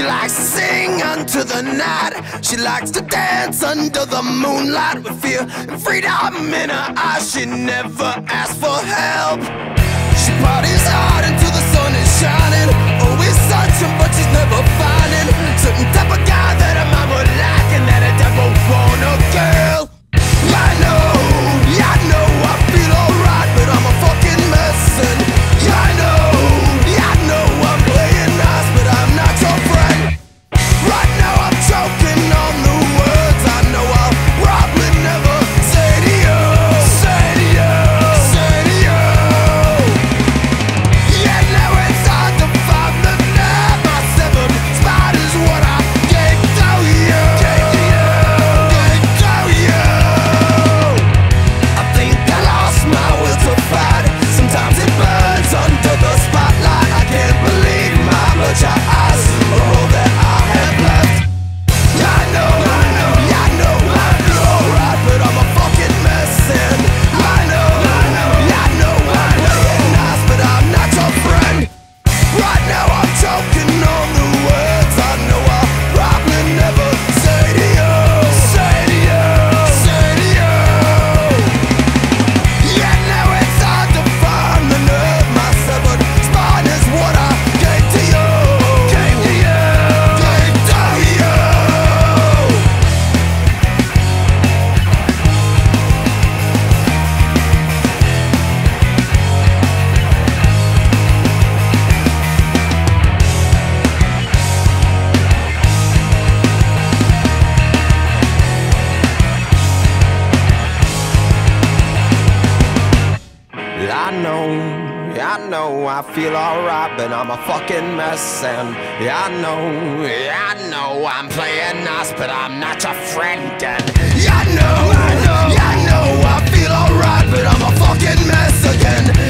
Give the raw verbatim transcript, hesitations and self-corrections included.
likes to sing unto the night. She likes to dance under the moonlight with fear and freedom in her eyes. She never asks for help. She parties hard until the sun is shining, always searching but she's never finding certain type of guy that her mom would like and that her dad would want a girl. I know, I know I feel alright, but I'm a fucking mess. And I know, I know I'm playing nice, but I'm not your friend. Right now I'm choking on the words I know I'll probably never say to you. Say to you, say to you. Yeah, now it's hard to find the nerve. My seven spot is what I gave to you. Gave to you, gave to you. I think I lost my will to fight. Sometimes it burns under the spotlight. I can't believe my bloodshot eyes are all that I have left. I know, I know, I know I feel alright, but I'm a fucking mess. And I know, I know, I know I'm playing nice, but I'm not your friend. Right now I'm choking on the words I know I'll probably never say to you. Say to you, say to you. Yeah, now it's hard to find the nerve. My severed spine is what I gave to you. Gave to you, gave to you. I know, I know I feel alright, but I'm a fucking mess. And I know, I know I'm playing nice, but I'm not your friend. And I know, I know, I know I feel alright, but I'm a fucking mess again.